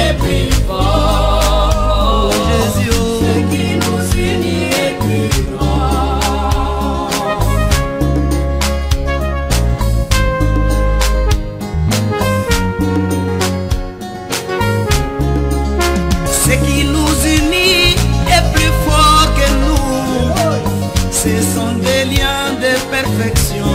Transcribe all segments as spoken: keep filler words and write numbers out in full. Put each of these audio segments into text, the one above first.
est plus fort. Oh Jésus, oh. Ce qui nous unit est plus grand. Ce qui nous unit est plus fort que nous. Ce sont des liens de perfection.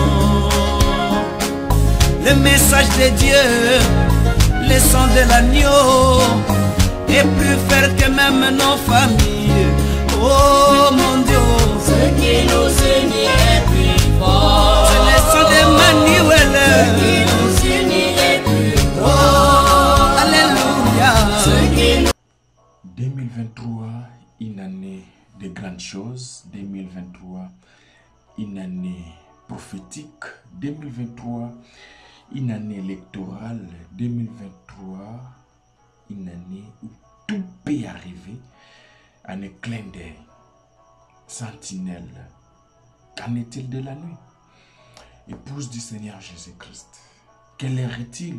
Le message de Dieu, le sang de l'agneau est plus fort que même nos familles. Oh mon Dieu, Ce qui nous unit est plus fort. c'est le sang Ce d'Emmanuel. qui nous unit est plus Oh, grand. alléluia. Ce qui nous deux mille vingt-trois, une année de grandes choses. deux mille vingt-trois, une année prophétique. deux mille vingt-trois, une année électorale. deux mille vingt-trois, une année où tout peut arriver en un clin d'œil. Sentinelle, qu'en est-il de la nuit? Épouse du Seigneur Jésus-Christ, quelle heure est-il?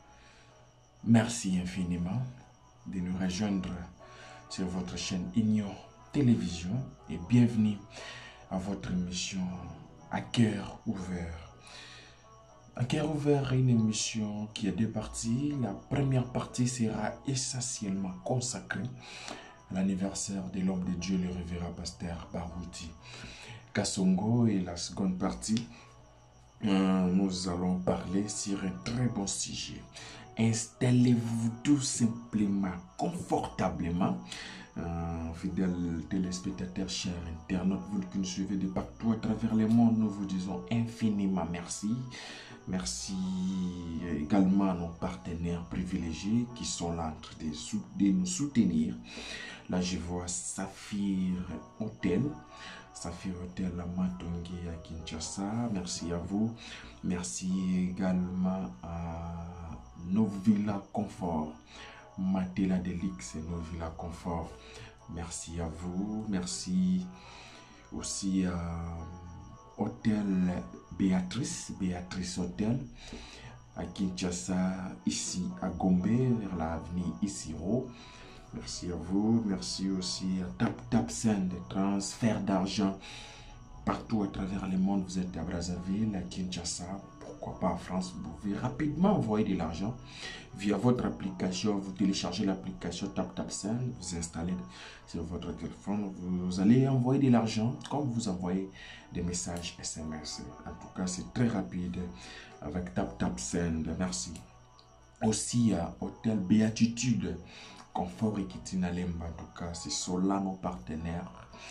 Merci infiniment de nous rejoindre sur votre chaîne Union Télévision et bienvenue à votre émission À cœur ouvert. À cœur ouvert est une émission qui a deux parties. La première partie sera essentiellement consacrée à l'anniversaire de l'homme de Dieu, le révérend pasteur Barouti Kassongo, et la seconde partie, euh, nous allons parler sur un très bon sujet. Installez-vous tout simplement, confortablement. Euh, fidèles téléspectateurs, chers internautes, vous qui nous suivez de partout à travers le monde, nous vous disons infiniment merci. Merci également à nos partenaires privilégiés qui sont là en train de, sou de nous soutenir. Là, je vois Saphir Hotel. Saphir Hotel à Matongi à Kinshasa. Merci à vous. Merci également à Novilla Confort. Matela Delix et Novilla Confort. Merci à vous. Merci aussi à Hôtel Béatrice. Béatrice Hôtel à Kinshasa, ici à Gombe, vers l'avenue Isiro. Merci à vous. Merci aussi à Tap Tap Send, transfert d'argent partout à travers le monde. Vous êtes à Brazzaville, à Kinshasa, pourquoi pas en France. Vous pouvez rapidement envoyer de l'argent via votre application. Vous téléchargez l'application Tap Tap Send, vous installez sur votre téléphone. Vous allez envoyer de l'argent comme vous envoyez des messages S M S. En tout cas, c'est très rapide avec Tap Tap Send. Merci. Aussi à Hôtel Béatitude, Confort et Kitinalemba. En tout cas, c'est cela nos partenaires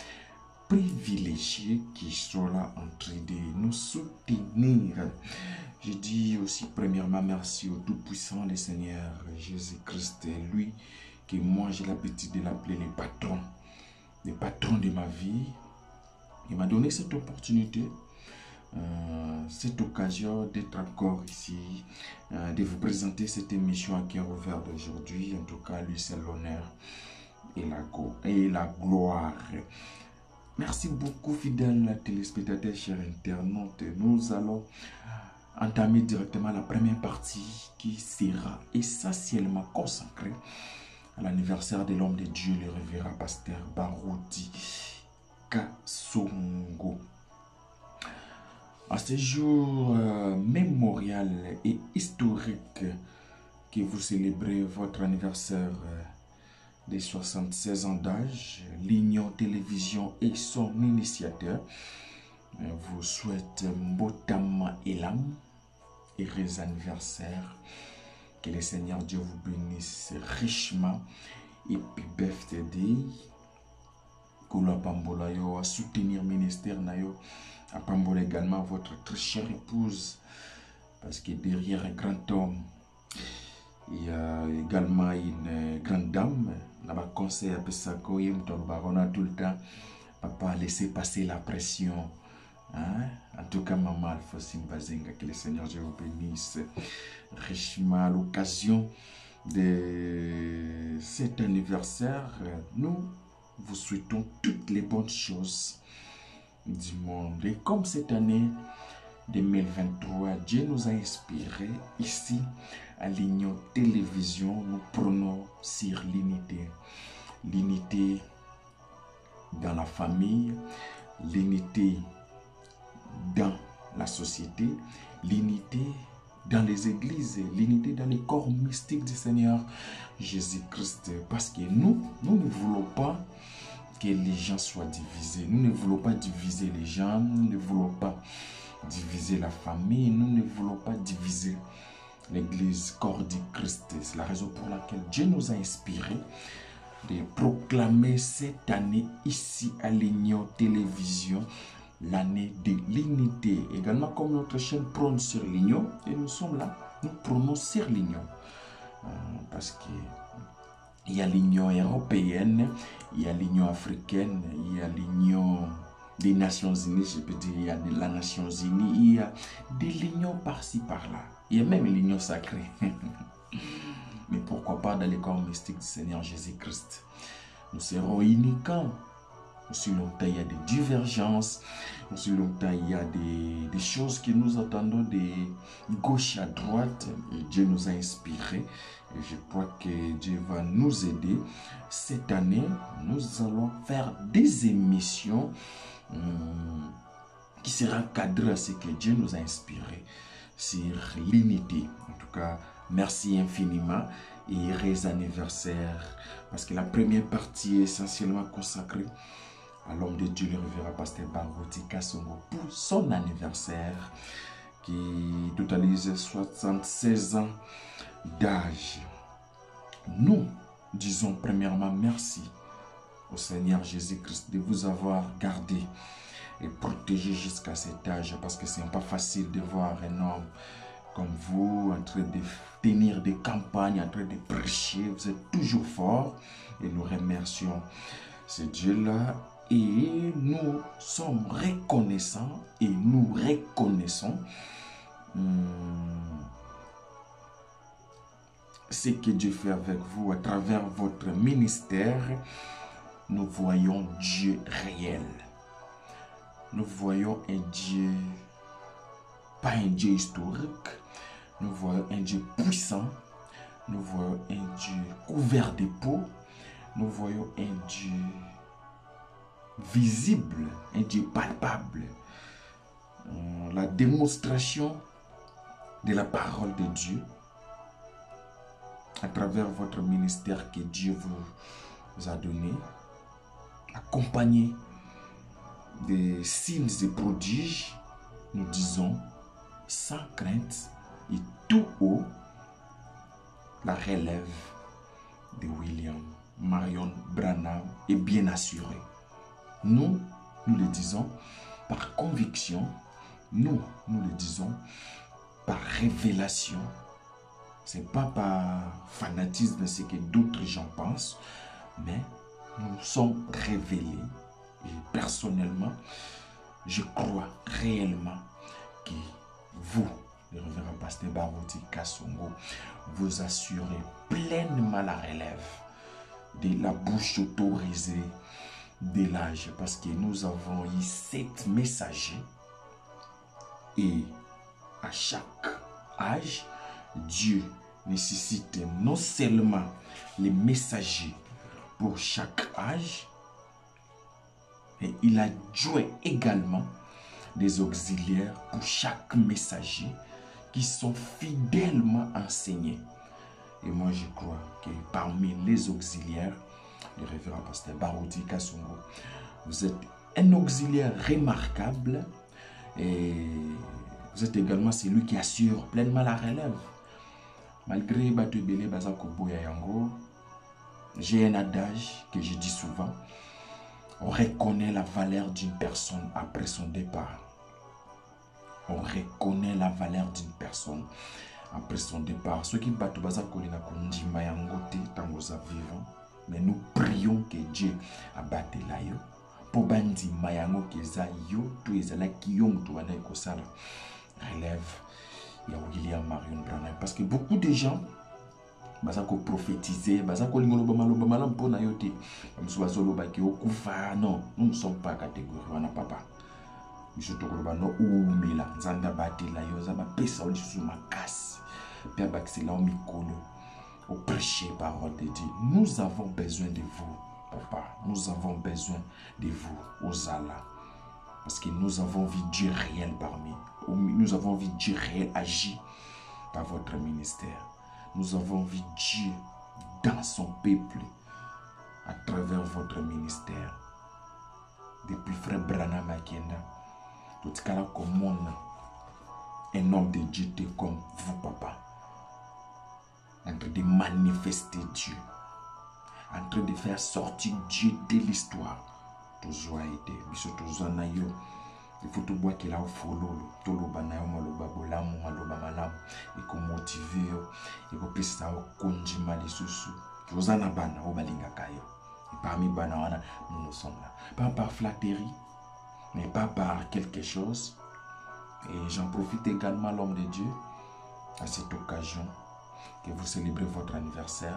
privilégiés qui sont là en train de nous soutenir. Je dis aussi premièrement merci au Tout-Puissant, le Seigneur Jésus-Christ, lui que moi j'ai l'habitude de l'appeler le patron, le patron de ma vie. Il m'a donné cette opportunité, euh, cette occasion d'être encore ici, euh, de vous présenter cette émission à cœur ouvert d'aujourd'hui. En tout cas, lui c'est l'honneur et la, et la gloire. Merci beaucoup, fidèles téléspectateurs, chers internautes. Nous allons entamer directement la première partie qui sera essentiellement consacrée à l'anniversaire de l'homme de Dieu, le révérend pasteur Barouti Kassongo. À ce jour euh, mémorial et historique que vous célébrez votre anniversaire euh, des soixante-seize ans d'âge, l'Union Télévision et son initiateur vous souhaite Mbotama Elam, heureux anniversaire. Que le Seigneur Dieu vous bénisse richement. Et puis birthday. Koula Pambola yo à soutenir ministère na yo. À Pambola également votre très chère épouse. Parce que derrière un grand homme, il y a également une grande dame. On a conseil à Pesako, on a tout le temps. Papa a laissé passer la pression. Hein? En tout cas, maman Alphonsine Bazenga, que le Seigneur Dieu vous bénisse richement à l'occasion de cet anniversaire. Nous vous souhaitons toutes les bonnes choses du monde. Et comme cette année deux mille vingt-trois, Dieu nous a inspiré ici à l'Union Télévision. Nous prenons sur l'unité. L'unité dans la famille, l'unité dans la société, l'unité dans les églises, l'unité dans les corps mystiques du Seigneur Jésus-Christ. Parce que nous, nous ne voulons pas que les gens soient divisés. Nous ne voulons pas diviser les gens, nous ne voulons pas diviser la famille, nous ne voulons pas diviser l'église, corps du Christ. C'est la raison pour laquelle Dieu nous a inspirés de proclamer cette année ici à l'Union Télévision l'année de l'unité. Également comme notre chaîne prône sur l'union, et nous sommes là, nous prônons sur l'union. Euh, parce que il y a l'Union européenne, il y a l'Union africaine, il y a l'Union des Nations Unies, je peux dire, il y a de la Nations Unies, il y a de l'Union par-ci, par-là. Il y a même l'Union sacrée. Mais pourquoi pas dans les corps mystiques du Seigneur Jésus-Christ. Nous serons unis quand aussi longtemps il y a des divergences, aussi longtemps il y a des, des choses que nous attendons de gauche à droite. Et Dieu nous a inspirés. Et je crois que Dieu va nous aider. Cette année, nous allons faire des émissions hum, qui seront cadrées à ce que Dieu nous a inspiré sur l'unité. En tout cas, merci infiniment et heureux anniversaire. Parce que la première partie est essentiellement consacrée à l'homme de Dieu, le révérend pasteur Barouti Kassongo, pour son anniversaire qui totalise soixante-seize ans d'âge. Nous disons premièrement merci au Seigneur Jésus-Christ de vous avoir gardé et protégé jusqu'à cet âge, parce que ce n'est pas facile de voir un homme comme vous en train de tenir des campagnes, en train de prêcher. Vous êtes toujours fort et nous remercions ce Dieu-là. Et nous sommes reconnaissants et nous reconnaissons hum, ce que Dieu fait avec vous à travers votre ministère. Nous voyons Dieu réel. Nous voyons un Dieu, pas un Dieu historique. Nous voyons un Dieu puissant. Nous voyons un Dieu couvert de peau. Nous voyons un Dieu visible, un Dieu palpable. La démonstration de la parole de Dieu à travers votre ministère que Dieu vous a donné, accompagné des signes et prodiges. Nous disons sans crainte et tout haut la relève de William Marion Branham est bien assurée. Nous, nous le disons par conviction, nous, nous le disons par révélation. Ce n'est pas par fanatisme, ce que d'autres gens pensent, mais nous sommes révélés. Et personnellement, je crois réellement que vous, le révérend pasteur Barouti Kassongo, vous assurez pleinement la relève de la bouche autorisée de l'âge, parce que nous avons eu sept messagers et à chaque âge, Dieu nécessite non seulement les messagers pour chaque âge, mais il a joué également des auxiliaires pour chaque messager qui sont fidèlement enseignés. Et moi je crois que parmi les auxiliaires, le révérend pasteur Barouti Kassongo, vous êtes un auxiliaire remarquable et vous êtes également celui qui assure pleinement la relève. Malgré Batubele Bazako Boyayango, j'ai un adage que je dis souvent: on reconnaît la valeur d'une personne après son départ. On reconnaît la valeur d'une personne après son départ. Ceux qui battent Bazako Linakundi Mayangote Tangoza vivant, mais nous prions que Dieu abatte la yo. Pour bandi Mayango Keza yo, tout est là qui yom tout ane kosala relève. Il y a William Marion Branham, parce que beaucoup de gens bazako prophétiser, bazako lingolo bamalo bamala mpona yote. Msubazolo baki okufa. Non, nous ne sommes pas catégorie wana papa. biso tokoloba no umela nzambe abatela yo nzambe apesa lisusu makasi mpe abakisela mikolo au prêcher parole de Dieu. Nous avons besoin de vous, papa. Nous avons besoin de vous, Ozala. Parce que nous avons vu Dieu réel parmi. Nous avons vu Dieu réel agir par votre ministère. Nous avons vu Dieu dans son peuple à travers votre ministère. Depuis frère Branham Akenda, tout cas là comme un homme de Dieu comme vous, papa. En train de manifester Dieu, en train de faire sortir Dieu de l'histoire. Toujours été, biso toujours na yo. Il faut tout boire qu'il a au follow, tout le banayo maloba bolamu maloba malamu, et qu'on motive yo, et qu'on puisse ça au konjima les sous. Josana bana au balinga kayo. Et parmi bana wana, nous nous sommes là. Pas par flatterie, mais pas par quelque chose. Et j'en profite également l'homme de Dieu à cette occasion. Que vous célébrez votre anniversaire.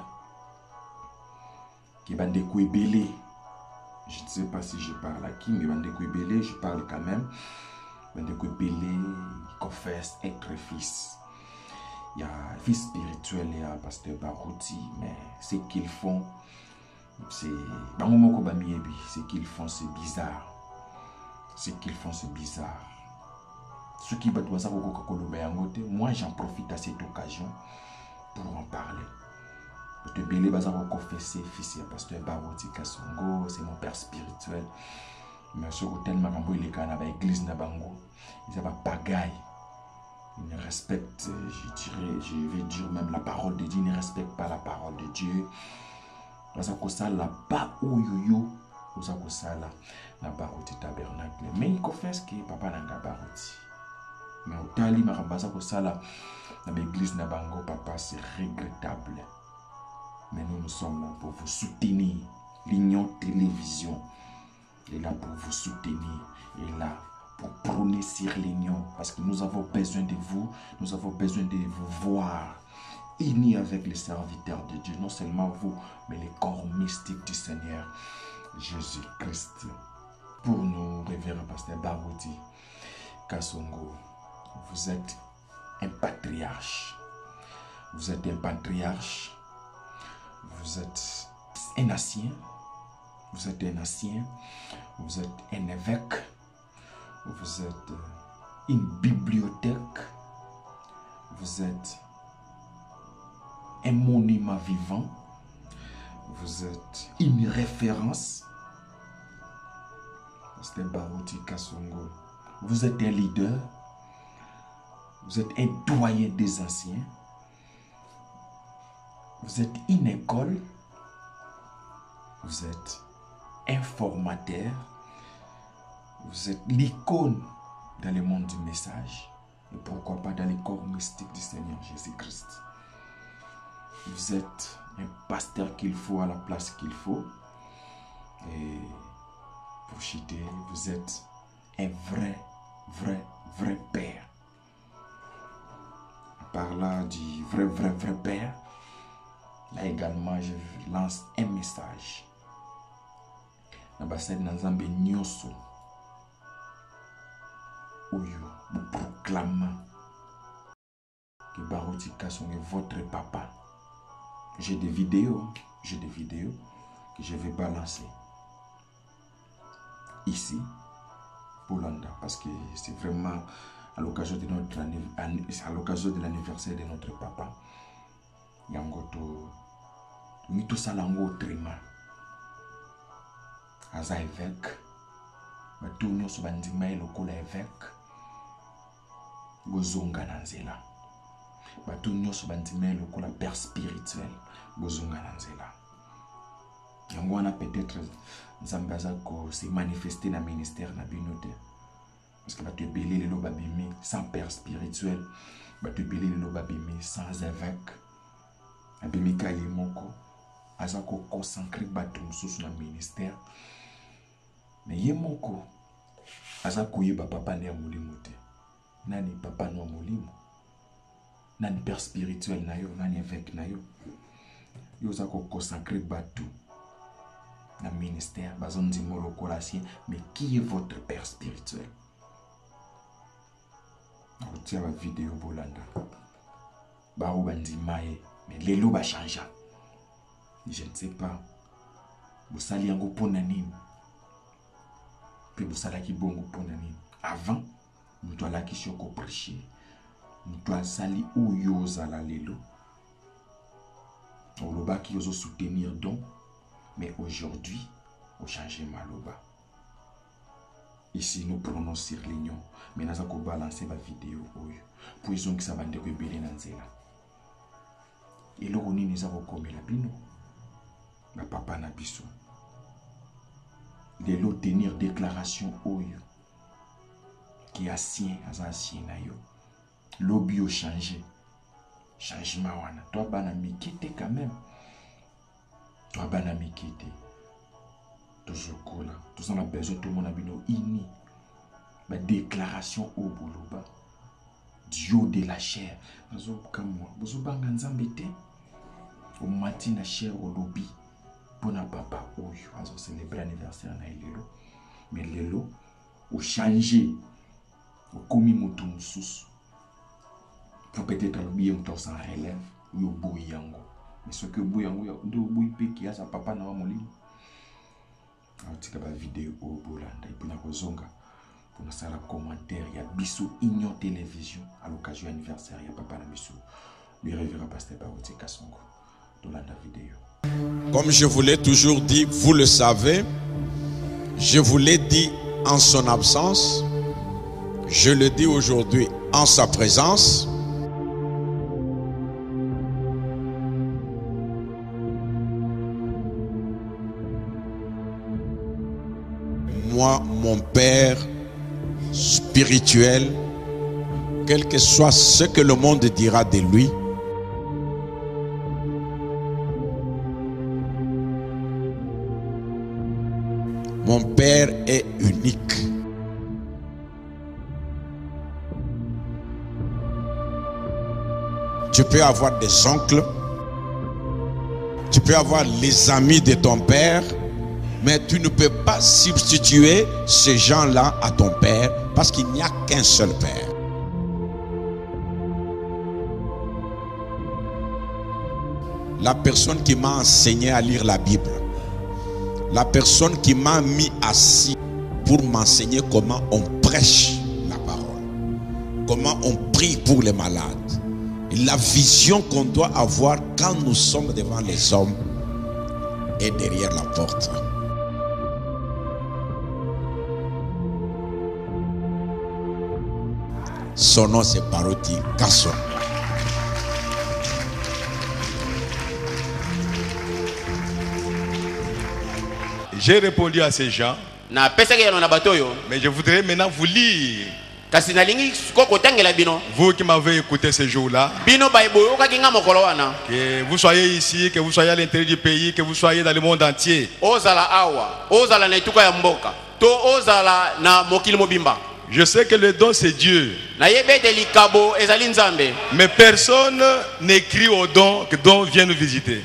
Qui va découvrir. Je ne sais pas si je parle à qui, mais va découvrir, je parle quand même. Va découvrir, il confesse être fils. Il y a fils spirituel et un pasteur Barouti, mais ce qu'ils font, c'est. Ce qu'ils font, c'est bizarre. Ce qu'ils font, c'est bizarre. Ce qui va doit savoir moi j'en profite à cette occasion pour en parler. Je te bazar confesser fils et pasteur Barouti Kasongo, c'est mon père spirituel. Mais ce que tel makambo il est quand à l'église na bango, ils pas pagaille. Ils ne respectent, je dirais, je vais dire même la parole de Dieu, ils ne respectent pas la parole de Dieu. Parce que ça là pas ou yo yo, ça que ça là na Barouti tabernacle. Mais il confesse que papa n'a Barouti. Mais au tali marambasa que ça là dans l'église Nabango, papa, c'est regrettable. Mais nous, nous sommes là pour vous soutenir. L'Union Télévision est là pour vous soutenir. Est là pour prôner sur l'Union. Parce que nous avons besoin de vous. Nous avons besoin de vous voir unis avec les serviteurs de Dieu. Non seulement vous, mais les corps mystiques du Seigneur Jésus-Christ. Pour nous, révérend pasteur Barouti Kasongo, vous êtes un patriarche. Vous êtes un patriarche. Vous êtes un ancien. Vous êtes un ancien. Vous êtes un évêque. Vous êtes une bibliothèque. Vous êtes un monument vivant. Vous êtes une référence. Pasteur Barouti Kasongo. Vous êtes un leader. Vous êtes un doyen des anciens. Vous êtes une école. Vous êtes un formateur. Vous êtes l'icône dans le monde du message. Et pourquoi pas dans les corps mystiques du Seigneur Jésus-Christ. Vous êtes un pasteur qu'il faut à la place qu'il faut. Et pour chiter, vous êtes un vrai, vrai, vrai père. Par là du vrai, vrai, vrai père, là également, je lance un message. L'ambassade Nanzambe Nyoso, Oyo, vous proclame que Barouti Kasongo est votre papa. J'ai des vidéos, j'ai des vidéos que je vais balancer ici, pour Londres, parce que c'est vraiment à l'occasion de notre à l'occasion de l'anniversaire de notre papa. Yangoto, nous tout ça lango trima. Aza évêque, mais tout nous sommes bandima et le cola évêque. Bozonga nanzela. Mais tout nous sommes bandima et le cola père spirituel. Bozonga nanzela. Yango a peut-être Zambaza ko s'est manifesté dans le ministère na binote. Parce que tu es belé le lobabimi sans père spirituel. Tu es belé le lobabimi sans évêque. Abimika yemoko. Azako consacré batum sous le ministère. Mais yemoko. Azako yeba papa ne amulimote. Nani papa no amulimo. Nani père spirituel na yo. Nani évêque na yo. Yo azako consacré batum. Dans le ministère, mais qui est votre père spirituel? Tiens ma vidéo bolanda. Ba obandi mae, mais lelo ba changea. Je ne sais pas. Vous sali yango pona nini. Puis vous sala ki bongo pona nini. Avant, nous doit la qui choko prêcher. Nous doit sali ou yoza la lelo. On loba qui oso soutenir donc, mais aujourd'hui, on change maloba. Ici, nous prenons sur l'union, mais nous allons balancer ma vidéo pour ils ont que ça va de rebelle dans zela. Et là, on nous avons comme la bino, ma papa na biso. Les lots tenir déclaration oyo qui a sien as ancien na yo. Lobby au changé. Changement wana. Toi bana mikite quand même. Toi bana mikite. Toujours cool. Tout ça on a besoin tout le monde a bino ini. Ma déclaration au boloba. Dieu de la chair. Nazo comme moi. Bozo banga nzambete. Au matin na chair au lobby. Bona papa oyo. Azo célébrer anniversaire na lelo. Mais lelo au changer. Au commis moto mususu. Peut-être le bien tout sans relève ou bouillango mais ce que bouillango do bouille pe qui a sa papa na molimo atika ba vidéo au bolanda et puis na kozonga pour na sala commentaire ya biso Union Télévision à l'occasion anniversaire ya papa na biso lui révérend pasteur Baroté Kasongo dans la vidéo. Comme je vous l'ai toujours dit, vous le savez, je vous l'ai dit en son absence, je le dis aujourd'hui en sa présence. Moi, mon père spirituel, quel que soit ce que le monde dira de lui, mon père est unique. Tu peux avoir des oncles, tu peux avoir les amis de ton père, mais tu ne peux pas substituer ces gens-là à ton père parce qu'il n'y a qu'un seul père. La personne qui m'a enseigné à lire la Bible, la personne qui m'a mis assis pour m'enseigner comment on prêche la parole, comment on prie pour les malades, et la vision qu'on doit avoir quand nous sommes devant les hommes et derrière la porte. Son nom c'est Baroté Kasongo. J'ai répondu à ces gens, mais je voudrais maintenant vous lire. Vous qui m'avez écouté ce jour-là, que vous soyez ici, que vous soyez à l'intérieur du pays, que vous soyez dans le monde entier. Je sais que le don c'est Dieu. Mais personne n'écrit au don que don vient nous visiter.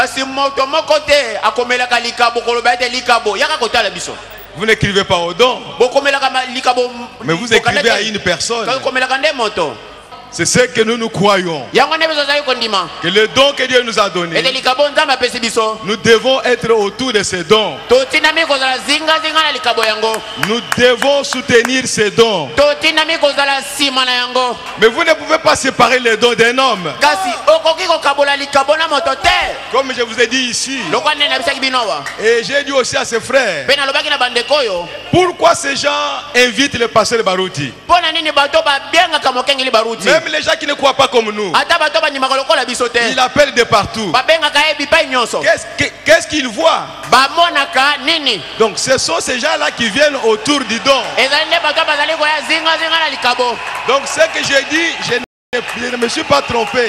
Vous n'écrivez pas au don, mais vous écrivez à une personne. C'est ce que nous nous croyons. Que le don que Dieu nous a donné, nous devons être autour de ces dons. Nous devons soutenir ces dons. Mais vous ne pouvez pas séparer les dons d'un homme. Comme je vous ai dit ici, et j'ai dit aussi à ses frères, pourquoi ces gens invitent le pasteur Baroté? Même les gens qui ne croient pas comme nous, ils appellent de partout. Qu'est-ce qu'ils voient? Donc ce sont ces gens-là qui viennent autour du don. Donc ce que j'ai dit, je ne, je ne me suis pas trompé.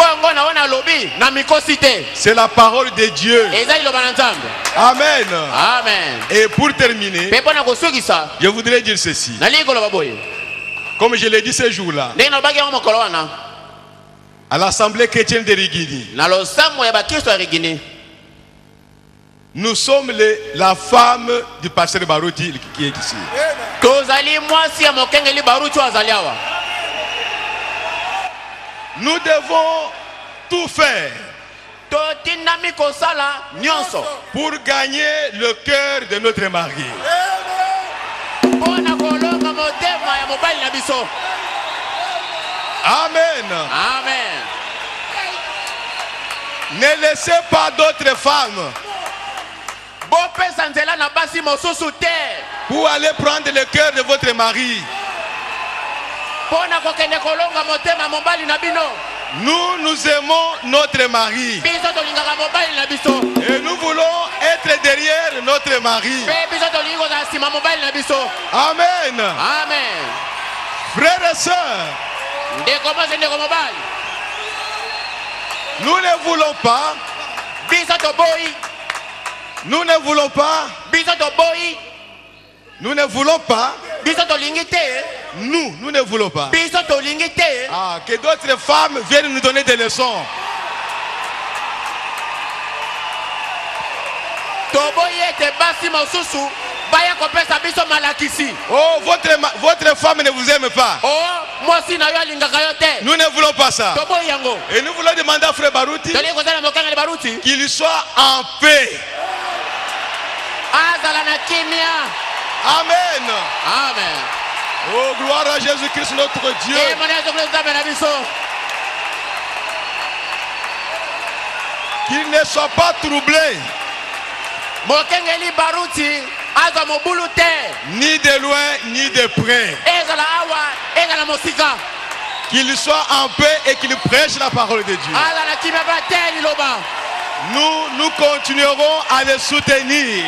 C'est la parole de Dieu. Amen. Amen. Et pour terminer, je voudrais dire ceci. Comme je l'ai dit ce jour-là, à l'Assemblée chrétienne de Rigini, nous sommes les, la femme du pasteur Baroté qui est ici. Nous devons tout faire pour gagner le cœur de notre mari. Amen. Amen. Ne laissez pas d'autres femmes pour aller prendre le cœur de votre mari. Nous, nous aimons notre mari. Et nous voulons être derrière notre mari. Amen. Amen. Frères et sœurs, nous ne voulons pas. Nous ne voulons pas. Nous ne voulons pas. Nous, nous ne voulons pas. Ah, que d'autres femmes viennent nous donner des leçons. Oh, votre, votre femme ne vous aime pas. Nous ne voulons pas ça. Et nous voulons demander à Frère Baruti qu'il soit en paix. Amen. Amen. Oh, gloire à Jésus-Christ notre Dieu. Qu'il ne soit pas troublé. Ni de loin, ni de près. Qu'il soit en paix et qu'il prêche la parole de Dieu. Nous, nous continuerons à les soutenir.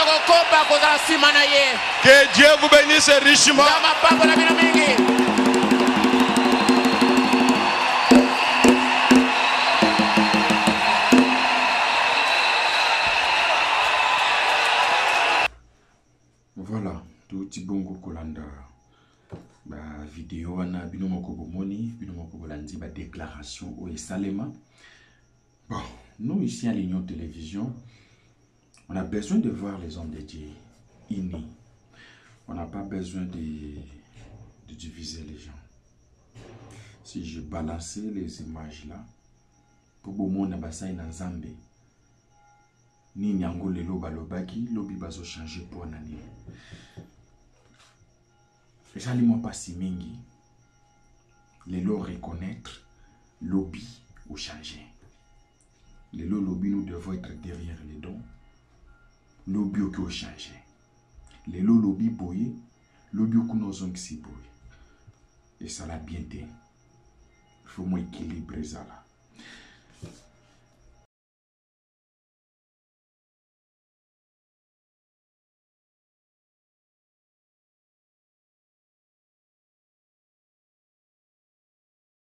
Que Dieu vous bénisse richement. Voilà, tout petit bongo kolanda. Ba vidéo wana bino moko bomoni, bino moko bolandi ba déclaration au Salema. Bon, nous ici à l'Union Télévision, on a besoin de voir les hommes de Dieu unis. On n'a pas besoin de, de diviser les gens. Si je balançais les images là, pour que monde abasai na Nzambe, ni nyango lelo balobaki, lobi bazo changer pour nani. J'allais moi pas si mingi, lelo reconnaître, lobby ou changer. Les lobby, nous devons être derrière les dons. Lobby au qui changer. Les lobby boye, lobby au qui si boye. Et ça l'a bien été. Il faut moi équilibrer ça là.